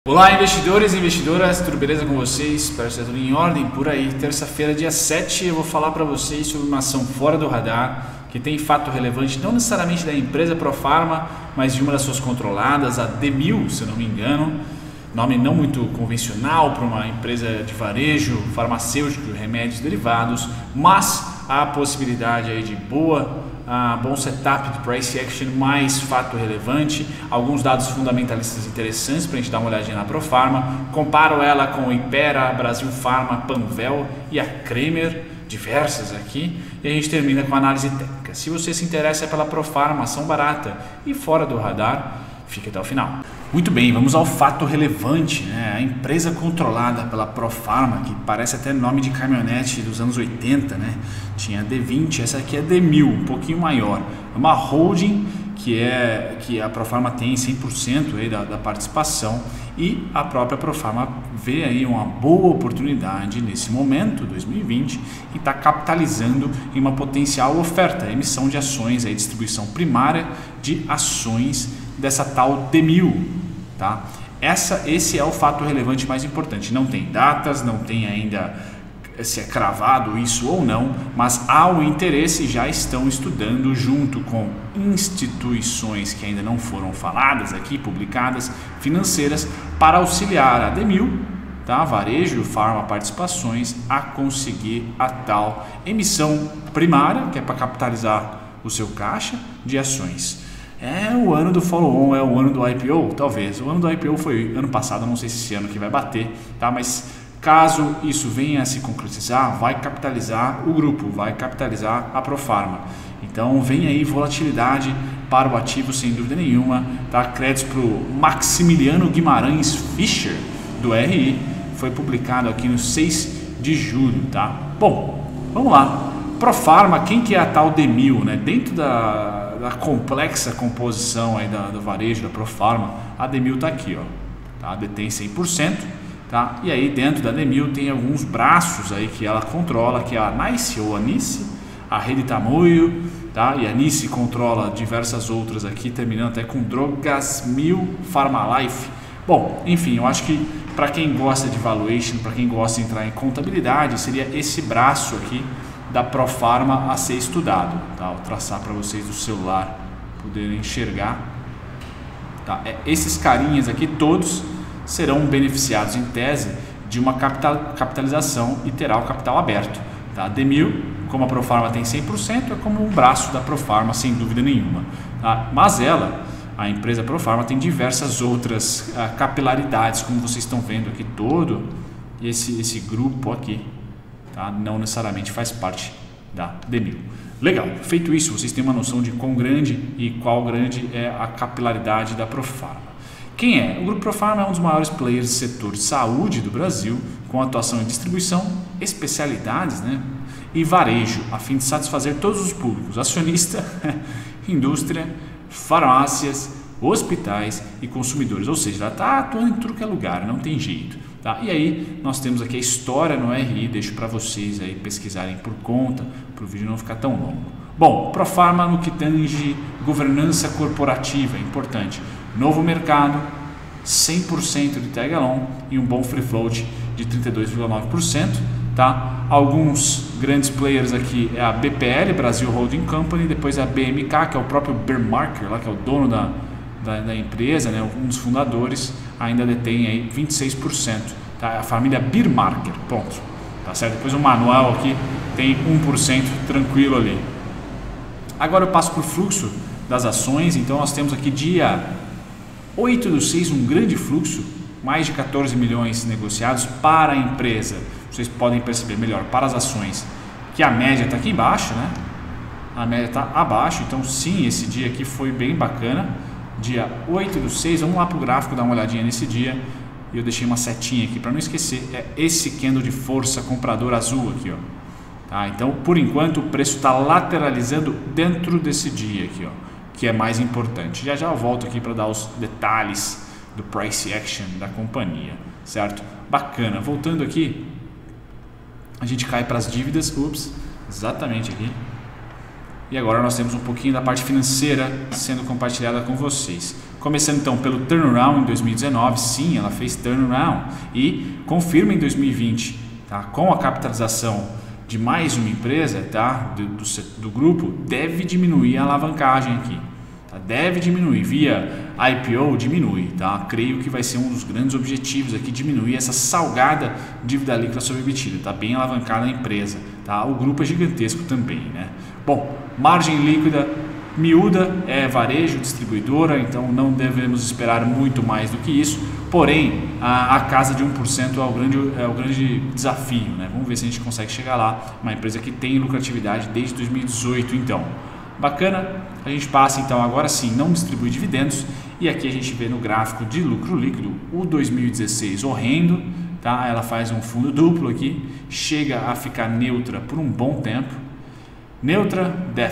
Olá, investidores e investidoras, tudo beleza com vocês? Espero que esteja tudo em ordem por aí. Terça-feira, dia 7, eu vou falar para vocês sobre uma ação fora do radar, que tem fato relevante, não necessariamente da empresa Profarma, mas de uma das suas controladas, a Demil, se eu não me engano. Nome não muito convencional para uma empresa de varejo, farmacêutico, remédios derivados, mas há a possibilidade aí de bom setup de price action, mais fato relevante, alguns dados fundamentalistas interessantes para a gente dar uma olhadinha na Profarma. Comparo ela com Hypera, Brasil Farma, Panvel e a Cremer, diversas aqui, e a gente termina com a análise técnica. Se você se interessa pela Profarma, ação barata e fora do radar, fique até o final. Muito bem, vamos ao fato relevante, né? A empresa controlada pela Profarma, que parece até nome de caminhonete dos anos 80, né? Tinha a D20, essa aqui é a Demil, um pouquinho maior. É uma holding que a Profarma tem 100% aí da participação, e a própria Profarma vê aí uma boa oportunidade nesse momento, 2020, e está capitalizando em uma potencial oferta, emissão de ações, aí, distribuição primária de ações dessa tal Demil, tá? Esse é o fato relevante mais importante. Não tem datas, não tem ainda se é cravado isso ou não, mas há o interesse, já estão estudando junto com instituições que ainda não foram faladas aqui, publicadas, financeiras, para auxiliar a Demil, tá? Varejo, Farma, Participações, a conseguir a tal emissão primária, que é para capitalizar o seu caixa de ações. É o ano do follow-on, é o ano do IPO, talvez. O ano do IPO foi ano passado, não sei se esse ano que vai bater, tá? Mas caso isso venha a se concretizar, vai capitalizar o grupo, vai capitalizar a Profarma. Então vem aí volatilidade para o ativo, sem dúvida nenhuma, tá? Créditos para o Maximiliano Guimarães Fischer, do RI, foi publicado aqui no 6 de julho, tá? Bom, vamos lá. Profarma, quem que é a tal Demil, né? Dentro da complexa composição aí do varejo da Profarma, a Demil está aqui, ó, tá? Detém 100%, tá? E aí dentro da Demil tem alguns braços aí que ela controla, que é a Nice ou a Nice, a Rede Tamoio, tá? E a Nice controla diversas outras aqui, terminando até com Drogasmil, Farmalife. Bom, enfim, eu acho que para quem gosta de valuation, para quem gosta de entrar em contabilidade, seria esse braço aqui da Profarma a ser estudado, tá? Vou traçar para vocês do celular poderem enxergar, tá? Esses carinhas aqui todos serão beneficiados em tese de uma capitalização e terá o capital aberto, tá? A Demil, como a Profarma tem 100%, é como um braço da Profarma, sem dúvida nenhuma, tá? Mas a empresa Profarma, tem diversas outras capilaridades, como vocês estão vendo aqui, todo esse grupo aqui, tá? Não necessariamente faz parte da Demil. Legal, feito isso, vocês têm uma noção de quão grande e qual grande é a capilaridade da Profarma. Quem é? O Grupo Profarma é um dos maiores players do setor de saúde do Brasil, com atuação em distribuição, especialidades, né? E varejo, a fim de satisfazer todos os públicos: acionista, indústria, farmácias, hospitais e consumidores. Ou seja, ela está atuando em tudo que é lugar, não tem jeito, tá? E aí nós temos aqui a história no RI, deixo para vocês aí pesquisarem por conta, para o vídeo não ficar tão longo. Bom, Profarma no que tange governança corporativa, é importante. Novo mercado, 100% de tag along e um bom free float de 32,9%, tá? Alguns grandes players aqui é a BPL, Brasil Holding Company, depois a BMK, que é o próprio Bermarker, lá, que é o dono da empresa, né? Um dos fundadores, ainda detém aí 26%, tá? A família Birmarker, pronto, tá certo? Depois o manual aqui tem 1% tranquilo ali. Agora eu passo para o fluxo das ações. Então nós temos aqui dia 8/6 um grande fluxo, mais de 14 milhões negociados para a empresa. Vocês podem perceber melhor para as ações que a média está aqui embaixo, né? A média está abaixo, então sim, esse dia aqui foi bem bacana. Dia 8/6, vamos lá para o gráfico dar uma olhadinha nesse dia. Eu deixei uma setinha aqui para não esquecer, é esse candle de força comprador azul aqui, ó. Tá? Então, por enquanto, o preço está lateralizando dentro desse dia aqui, ó, que é mais importante. Já eu volto aqui para dar os detalhes do price action da companhia, certo? Bacana. Voltando aqui, a gente cai para as dívidas, exatamente aqui. E agora nós temos um pouquinho da parte financeira sendo compartilhada com vocês. Começando então pelo turnaround em 2019, sim, ela fez turnaround e confirma em 2020, tá? Com a capitalização de mais uma empresa, tá? do grupo, deve diminuir a alavancagem aqui. Tá? Deve diminuir, via IPO diminui, tá? Creio que vai ser um dos grandes objetivos aqui, diminuir essa salgada dívida líquida sobre EBITDA, tá bem alavancada a empresa, tá? O grupo é gigantesco também, né? Bom, margem líquida miúda, é varejo, distribuidora, então não devemos esperar muito mais do que isso, porém a casa de 1% é o grande desafio, né? Vamos ver se a gente consegue chegar lá, uma empresa que tem lucratividade desde 2018 então. Bacana, a gente passa então agora sim, não distribui dividendos e aqui a gente vê no gráfico de lucro líquido o 2016 horrendo, tá? Ela faz um fundo duplo aqui, chega a ficar neutra por um bom tempo, neutra,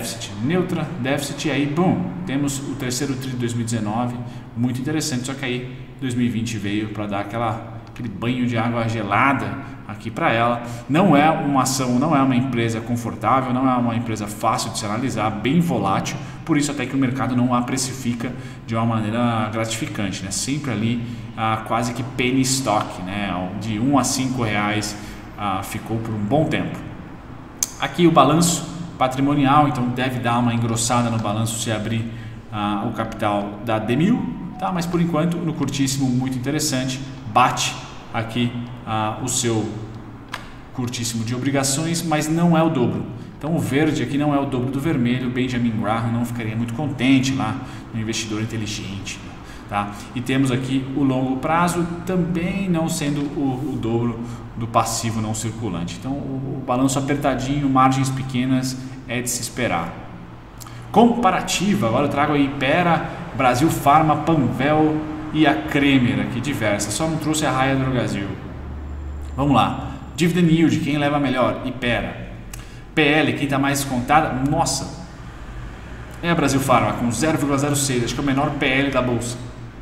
déficit e aí, bum, temos o terceiro tri de 2019, muito interessante, só que aí 2020 veio para dar aquele banho de água gelada aqui para ela. Não é uma ação, não é uma empresa confortável, não é uma empresa fácil de se analisar, bem volátil, por isso até que o mercado não a precifica de uma maneira gratificante, né? Sempre ali quase que penny stock, né? De 1 a 5 reais ficou por um bom tempo. Aqui o balanço patrimonial, então deve dar uma engrossada no balanço se abrir o capital da DMIL, tá? Mas por enquanto no curtíssimo muito interessante, bate aqui o seu curtíssimo de obrigações, mas não é o dobro. Então o verde aqui não é o dobro do vermelho, Benjamin Graham não ficaria muito contente lá no investidor inteligente, tá? E temos aqui o longo prazo também não sendo o dobro do passivo não circulante. Então o balanço apertadinho, margens pequenas, é de se esperar. Comparativa, agora eu trago a Hypera, Brasil Pharma, Panvel e a Cremer aqui diversas, só não trouxe a Raia Drogasil. Vamos lá, dividend yield, quem leva melhor? Hypera. PL, quem está mais descontada? Nossa, é a Brasil Pharma com 0,06, acho que é o menor PL da bolsa.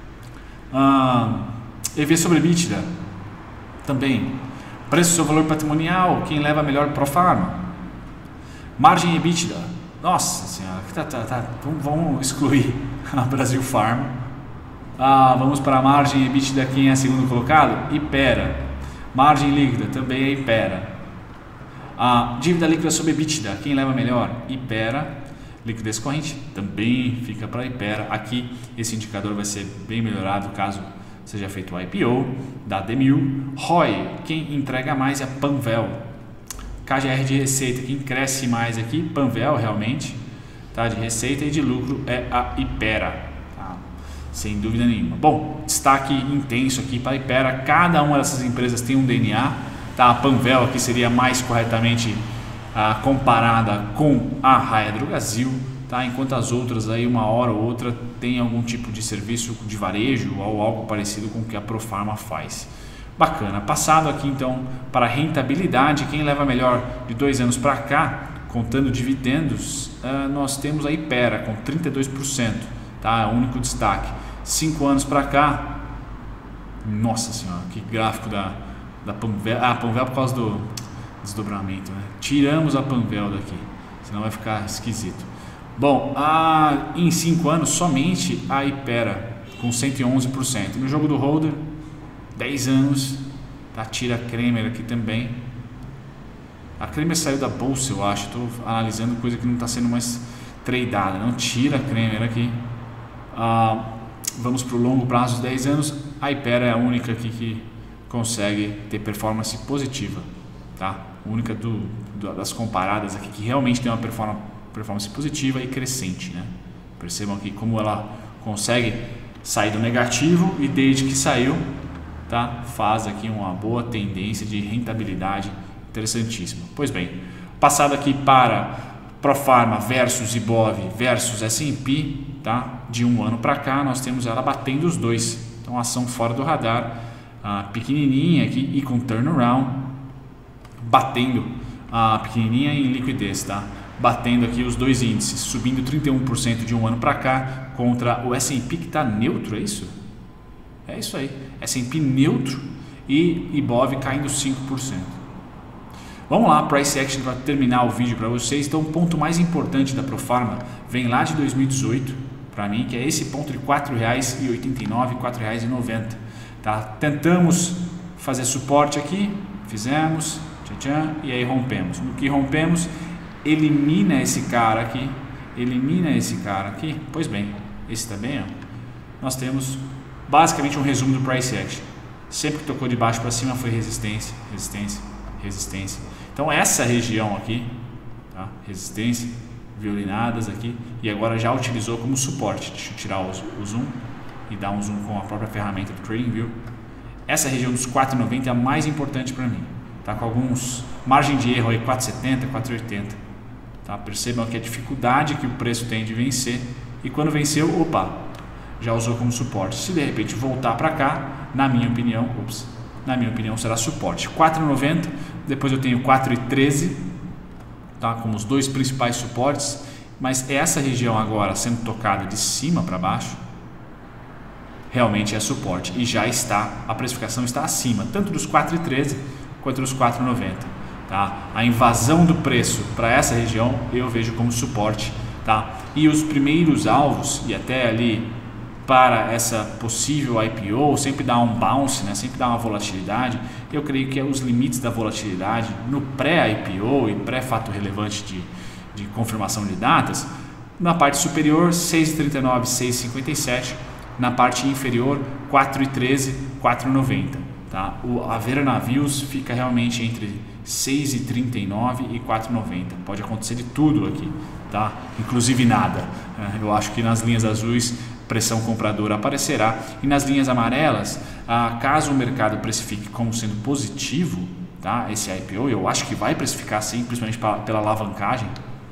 EV sobre EBITDA também. Preço sobre valor patrimonial, quem leva melhor? Profarma. Margem EBITDA, nossa senhora, vamos excluir a Brasil Pharma. Vamos para a margem EBITDA, quem é segundo colocado? Hypera. Margem líquida, também é Hypera. Dívida líquida sobre EBITDA, quem leva melhor? Hypera. Liquidez corrente, também fica para a Hypera. Aqui esse indicador vai ser bem melhorado caso seja feito o IPO da DMIL. ROI, quem entrega mais é a Panvel. KGR de receita, quem cresce mais aqui, Panvel realmente, tá? De receita e de lucro é a Hypera, tá? Sem dúvida nenhuma. Bom, destaque intenso aqui para a Hypera, cada uma dessas empresas tem um DNA, tá? A Panvel aqui seria mais corretamente comparada com a Raia Drogasil, tá? Enquanto as outras aí uma hora ou outra tem algum tipo de serviço de varejo ou algo parecido com o que a Profarma faz. Bacana. Passado aqui então para a rentabilidade, quem leva melhor de 2 anos para cá, contando dividendos, nós temos a Hypera com 32%, tá? É o único destaque. 5 anos para cá, nossa senhora, que gráfico da Panvel. Panvel por causa do desdobramento, né? Tiramos a Panvel daqui, senão vai ficar esquisito. Bom, em 5 anos somente a Hypera com 111%. No jogo do holder, 10 anos, tá? Tira a Cremer aqui também. A Cremer saiu da bolsa, eu acho. Estou analisando coisa que não está sendo mais tradeada. Não tira a Cremer aqui. Vamos para o longo prazo, 10 anos. A Hypera é a única aqui que consegue ter performance positiva, tá? A única das comparadas aqui que realmente tem uma performance positiva e crescente, né? Percebam aqui como ela consegue sair do negativo e desde que saiu, tá? Faz aqui uma boa tendência de rentabilidade interessantíssima. Pois bem, passado aqui para Profarma versus Ibov versus S&P, tá? De um ano para cá nós temos ela batendo os dois, então ação fora do radar, pequenininha aqui e com turnaround, batendo a pequenininha em liquidez, tá? Batendo aqui os dois índices, subindo 31% de um ano para cá contra o S&P que está neutro, é isso? É isso aí, S&P neutro e Ibov caindo 5%. Vamos lá, price action para terminar o vídeo para vocês. Então o ponto mais importante da Profarma vem lá de 2018 para mim, que é esse ponto de R$ 4,89, R$ 4,90. Tá? Tentamos fazer suporte aqui, fizemos, tchan, e aí rompemos. No que rompemos, elimina esse cara aqui, pois bem, esse também, ó, nós temos basicamente um resumo do price action. Sempre que tocou de baixo para cima foi resistência, resistência, resistência. Então essa região aqui, tá? Resistência, violinadas aqui, e agora já utilizou como suporte. Deixa eu tirar o zoom e dar um zoom com a própria ferramenta do TradingView. Essa região dos 4,90 é a mais importante para mim, tá? Com alguns margem de erro aí 4,70, 4,80, tá? Percebam que a dificuldade que o preço tem de vencer, e quando venceu, opa, já usou como suporte. Se de repente voltar para cá, na minha opinião será suporte. 4,90, depois eu tenho 4,13, tá? Como os dois principais suportes, mas essa região agora sendo tocada de cima para baixo, realmente é suporte, e já está, a precificação está acima, tanto dos 4,13 quanto dos 4,90, tá? A invasão do preço para essa região eu vejo como suporte, tá? E os primeiros alvos, e até ali para essa possível IPO, sempre dá um bounce, né? Sempre dá uma volatilidade. Eu creio que os limites da volatilidade no pré-IPO e pré-fato relevante de confirmação de datas, na parte superior 6,39, 6,57, na parte inferior 4,13, 4,90, tá? A Vera Navios fica realmente entre 6,39 e 4,90. Pode acontecer de tudo aqui, tá? Inclusive nada. Eu acho que nas linhas azuis pressão compradora aparecerá, e nas linhas amarelas, caso o mercado precifique como sendo positivo, tá, esse IPO, eu acho que vai precificar sim, principalmente pela alavancagem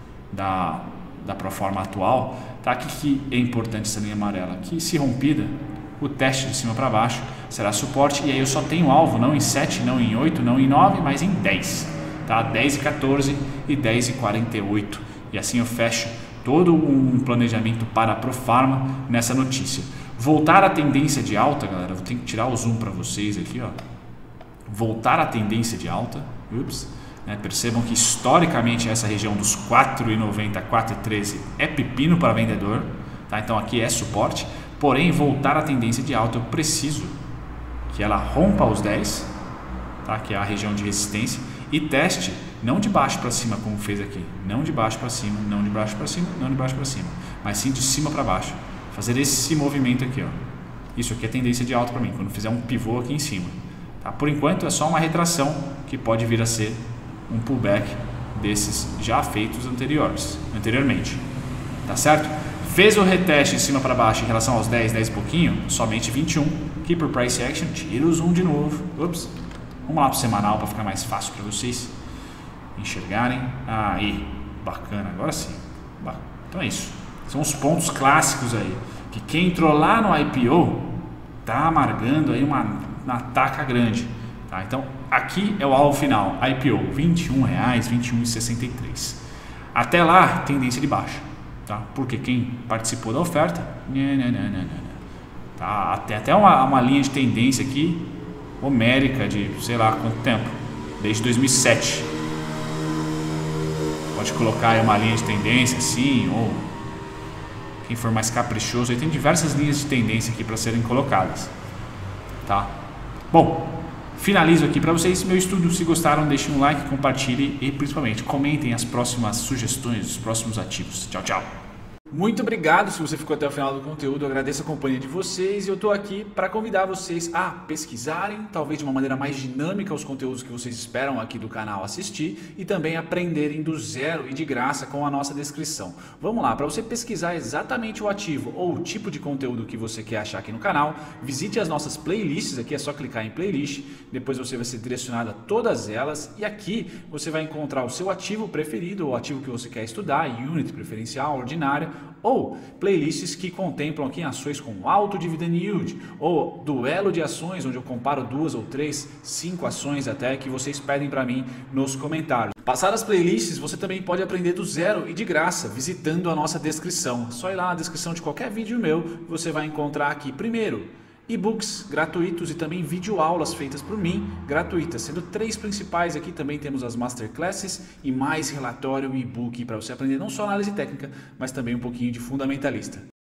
da Profarma atual, tá? Que é importante essa linha amarela, que se rompida, o teste de cima para baixo será suporte, e aí eu só tenho alvo não em 7, não em 8, não em 9, mas em 10, tá? 10,14 e 10,48, e assim eu fecho todo um planejamento para a Profarma nessa notícia. Voltar à tendência de alta, galera, vou ter que tirar o zoom para vocês aqui, ó. Voltar à tendência de alta, né? Percebam que historicamente essa região dos 4,90 a 4,13 é pepino para vendedor, tá? Então aqui é suporte, porém voltar à tendência de alta eu preciso que ela rompa os 10, tá? Que é a região de resistência, e teste não de baixo para cima como fez aqui, não de baixo para cima, não de baixo para cima, não de baixo para cima, mas sim de cima para baixo, fazer esse movimento aqui, ó. Isso aqui é tendência de alta para mim, quando fizer um pivô aqui em cima, tá? Por enquanto é só uma retração que pode vir a ser um pullback desses já feitos anteriormente, tá certo? Fez o reteste de cima para baixo em relação aos 10 e pouquinho, somente 21, Keep por Price Action, tira o zoom de novo, vamos lá para o semanal para ficar mais fácil para vocês enxergarem. Aí, bacana, agora sim. Então é isso, são os pontos clássicos aí, que quem entrou lá no IPO tá amargando aí uma taca grande, tá? Então aqui é o alvo final, IPO, R$ 21,00, 21,63. Até lá, tendência de baixa, tá? Porque quem participou da oferta, tá? Até uma linha de tendência aqui homérica de sei lá quanto tempo, desde 2007. Pode colocar aí uma linha de tendência assim, ou quem for mais caprichoso, aí tem diversas linhas de tendência aqui para serem colocadas, tá? Bom, finalizo aqui para vocês meu estudo. Se gostaram, deixem um like, compartilhem e principalmente comentem as próximas sugestões, os próximos ativos. Tchau, tchau. Muito obrigado se você ficou até o final do conteúdo, eu agradeço a companhia de vocês e eu estou aqui para convidar vocês a pesquisarem, talvez de uma maneira mais dinâmica, os conteúdos que vocês esperam aqui do canal assistir e também aprenderem do zero e de graça com a nossa descrição. Vamos lá, para você pesquisar exatamente o ativo ou o tipo de conteúdo que você quer achar aqui no canal, visite as nossas playlists, aqui é só clicar em playlist, depois você vai ser direcionado a todas elas e aqui você vai encontrar o seu ativo preferido, o ativo que você quer estudar, unit preferencial, ordinária, ou playlists que contemplam aqui ações com alto dividend yield, ou duelo de ações, onde eu comparo 2 ou 3, 5 ações até que vocês pedem para mim nos comentários. Passadas as playlists, você também pode aprender do zero e de graça, visitando a nossa descrição. É só ir lá na descrição de qualquer vídeo meu, você vai encontrar aqui primeiro e-books gratuitos e também videoaulas feitas por mim, gratuitas, sendo 3 principais aqui. Também temos as masterclasses e mais relatório e e-book para você aprender não só análise técnica, mas também um pouquinho de fundamentalista.